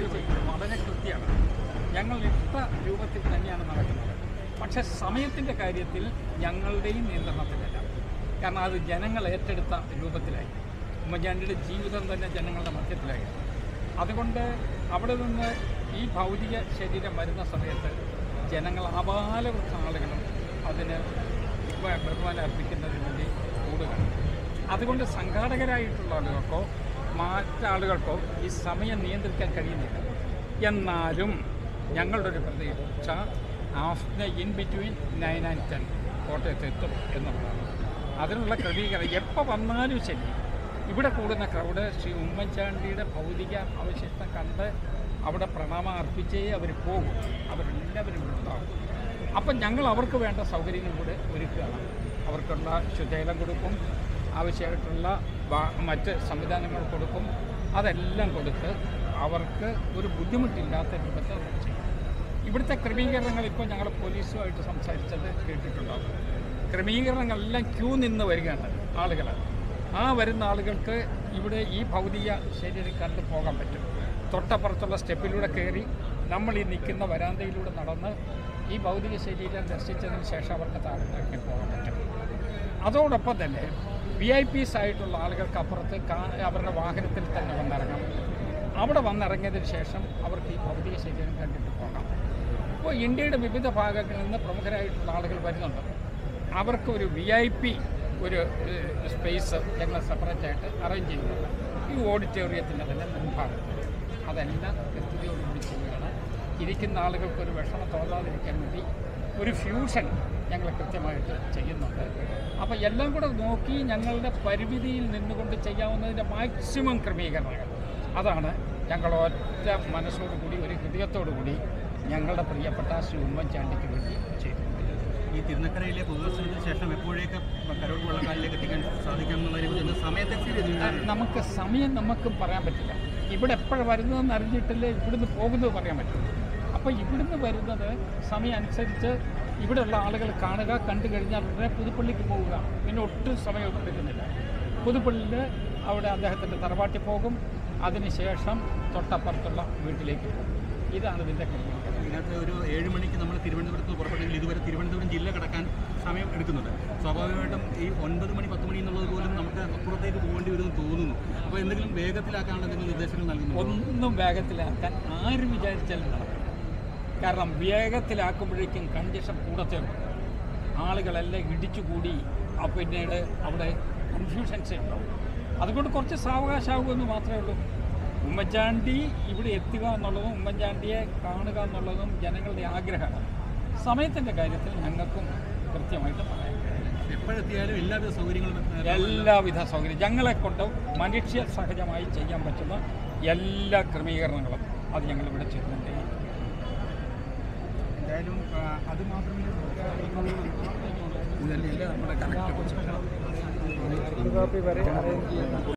പരിപാടി ചെയ്യുന്നത് വളരെ കൃത്യമാണ്. ഞങ്ങൾ ഇഷ്ട രൂപത്തിൽ തന്നെയാണ് നടക്കുന്നത്. പക്ഷേ സമയത്തിൻ്റെ കാര്യത്തിൽ ഞങ്ങളുടെയും നിയന്ത്രണത്തിലല്ല. കാരണം അത് ജനങ്ങൾ ഏറ്റെടുത്ത രൂപത്തിലായി. ഉമ്മൻചാണ്ടിയുടെ ജീവിതം തന്നെ ജനങ്ങളുടെ മധ്യത്തിലായി. അതുകൊണ്ട് അവിടെ നിന്ന് ഈ ഭൗതിക ശരീരം വരുന്ന സമയത്ത് ജനങ്ങൾ ആപാലവൃദ്ധ ആളുകളും അതിന് ബഹുമാനം അർപ്പിക്കുന്നതിന് വേണ്ടി കൂടുകയാണ്. അതുകൊണ്ട് സംഘാടകരായിട്ടുള്ള ആളുകൾക്കോ മറ്റാളുകൾക്കോ ഈ സമയം നിയന്ത്രിക്കാൻ കഴിയുന്നില്ല. എന്നാലും ഞങ്ങളുടെ ഒരു പ്രതീക്ഷ ആഫ്റ്റർ ഇൻ ബിറ്റ്വീൻ 9 and 10 കോട്ടയത്ത് എത്തും എന്നുള്ളതാണ്. അതിനുള്ള ക്രമീകരണം എപ്പോൾ വന്നാലും ശരി ഇവിടെ കൂടുന്ന ക്രൗഡ് ശ്രീ ഉമ്മൻചാണ്ടിയുടെ ഭൗതിക അവശിഷ്ടം കണ്ട് അവിടെ പ്രണാമം അർപ്പിച്ചേ അവർ പോകും. അവരെല്ലാവരും ഉണ്ടാകും. അപ്പം ഞങ്ങൾ അവർക്ക് വേണ്ട സൗകര്യങ്ങൾ കൂടെ ഒരുക്കുകയാണ്. അവർക്കുള്ള ശുദ്ധജലം കൊടുക്കും, ആവശ്യമായിട്ടുള്ള മറ്റ് സംവിധാനങ്ങൾ കൊടുക്കും. അതെല്ലാം കൊടുത്ത് അവർക്ക് ഒരു ബുദ്ധിമുട്ടില്ലാത്ത രൂപത്തിൽ ചെയ്യും. ഇവിടുത്തെ ക്രമീകരണങ്ങൾ ഇപ്പോൾ ഞങ്ങൾ പോലീസുമായിട്ട് സംസാരിച്ചത് കേട്ടിട്ടുണ്ടാകും. ക്രമീകരണങ്ങളെല്ലാം ക്യൂ നിന്ന് വരികയാണ് ആളുകൾ. ആ വരുന്ന ആളുകൾക്ക് ഇവിടെ ഈ ഭൗതിക ശരീരം കണ്ട് പോകാൻ പറ്റും. തൊട്ടപ്പുറത്തുള്ള സ്റ്റെപ്പിലൂടെ കയറി നമ്മൾ ഈ നിൽക്കുന്ന വരാന്തയിലൂടെ നടന്ന് ഈ ഭൗതിക ശരീരം ദർശിച്ചതിന് ശേഷം അവർക്ക് താഴേക്ക് പോകാൻ പറ്റും. അതോടൊപ്പം തന്നെ VIPs ആയിട്ടുള്ള ആളുകൾക്ക് അപ്പുറത്ത് അവരുടെ വാഹനത്തിൽ തന്നെ വന്നിറങ്ങാം. അവിടെ വന്നിറങ്ങിയതിന് ശേഷം അവർക്ക് ഈ ഭൗതിക ശരീരം കണ്ടിട്ട് പോകാം. ഇപ്പോൾ ഇന്ത്യയുടെ വിവിധ ഭാഗങ്ങളിൽ നിന്ന് പ്രമുഖരായിട്ടുള്ള ആളുകൾ വരുന്നുണ്ട്. അവർക്ക് ഒരു VIP ഒരു സ്പേസ് ഞങ്ങൾ സെപ്പറേറ്റായിട്ട് അറേഞ്ച് ചെയ്യുന്നുണ്ട് ഈ ഓഡിറ്റോറിയത്തിൻ്റെ തന്നെ മുൻഭാഗത്ത്. അതെല്ലാം കൃത്യതയോടുകൂടി ചെയ്യുകയാണ്. ഇരിക്കുന്ന ആളുകൾക്കൊരു വിഷമം തോന്നാതിരിക്കാൻ വേണ്ടി ഒരു ഫ്യൂഷൻ ഞങ്ങൾ കൃത്യമായിട്ട് ചെയ്യുന്നുണ്ട്. അപ്പോൾ എല്ലാം കൂടെ നോക്കി ഞങ്ങളുടെ പരിമിതിയിൽ നിന്നുകൊണ്ട് ചെയ്യാവുന്നതിൻ്റെ മാക്സിമം ക്രമീകരണങ്ങൾ അതാണ് ഞങ്ങൾ ഒറ്റ മനസ്സോടുകൂടി ഒരു ഹൃദയത്തോടുകൂടി ഞങ്ങളുടെ പ്രിയപ്പെട്ട ശ്രീ ഉമ്മൻചാണ്ടിക്ക് വേണ്ടി ചെയ്തു. ഈ തിരുനക്കരയിലെ പൊതുദർശനത്തിന് ശേഷം എപ്പോഴേക്ക് കരോട് വള്ളക്കാലിലേക്ക് എത്തിക്കാൻ സാധിക്കാമെന്നുള്ള സമയത്തെ സമയം നമുക്കും പറയാൻ പറ്റില്ല. ഇവിടെ എപ്പോഴും വരുന്നതെന്ന് അറിഞ്ഞിട്ടില്ലേ ഇവിടുന്ന് പോകുന്നത് പറയാൻ പറ്റില്ല. അപ്പോൾ ഇവിടുന്ന് വരുന്നത് സമയം അനുസരിച്ച് ഇവിടെയുള്ള ആളുകൾ കാണുക, കണ്ടു കഴിഞ്ഞാൽ ഉടനെ പുതുപ്പള്ളിക്ക് പോവുക. പിന്നെ ഒട്ടും സമയം എടുക്കുന്നില്ല. പുതുപ്പള്ളിയിൽ അവിടെ അദ്ദേഹത്തിൻ്റെ തറവാട്ടിൽ പോകും. അതിനുശേഷം തൊട്ടപ്പുറത്തുള്ള വീട്ടിലേക്ക് പോകും. ഇതാണ് ഇതിൻ്റെ ക്രമീകരണം. ഇതിനകത്ത് ഒരു 7 മണിക്ക് നമ്മൾ തിരുവനന്തപുരത്ത് പുറപ്പെട്ടെങ്കിൽ ഇതുവരെ തിരുവനന്തപുരം ജില്ല കടക്കാൻ സമയം എടുക്കുന്നുണ്ട്. സ്വാഭാവികമായിട്ടും ഈ 9 മണി 10 മണി എന്നുള്ളത് പോലും നമുക്ക് അപ്പുറത്തേക്ക് പോകേണ്ടി വരുമെന്ന് തോന്നുന്നു. അപ്പോൾ എന്തെങ്കിലും വേഗത്തിലാക്കാനുള്ള എന്തെങ്കിലും നിർദ്ദേശങ്ങൾ നൽകുന്നു? ഒന്നും വേഗത്തിലാക്കാൻ ആരും വിചാരിച്ചാലും നടക്കും. കാരണം വേഗത്തിലാക്കുമ്പോഴേക്കും കണ്ടീഷൻ കൂടത്തേ ഉള്ളൂ. ആളുകളെല്ലാം ഇടിച്ചുകൂടി പിന്നീട് അവിടെ കൺഫ്യൂഷൻസേ ഉണ്ടാവും. അതുകൊണ്ട് കുറച്ച് സാവകാശമാകുമെന്ന് മാത്രമേ ഉള്ളൂ. ഉമ്മൻചാണ്ടി ഇവിടെ എത്തുക എന്നുള്ളതും ഉമ്മൻചാണ്ടിയെ കാണുക എന്നുള്ളതും ജനങ്ങളുടെ ആഗ്രഹമാണ്. സമയത്തിൻ്റെ കാര്യത്തിൽ ഞങ്ങൾക്കും കൃത്യമായിട്ട് പറയാം. എപ്പോഴെത്തിയാലും എല്ലാവിധ സൗകര്യം ഞങ്ങളെക്കൊണ്ട് മനുഷ്യ സഹജമായി ചെയ്യാൻ പറ്റുന്ന എല്ലാ ക്രമീകരണങ്ങളും അത് ഞങ്ങളിവിടെ ചെയ്യുന്നുണ്ട്. എന്തായാലും അത് മാത്രമേ ഇതല്ലേ നമ്മുടെ കറക്റ്റ്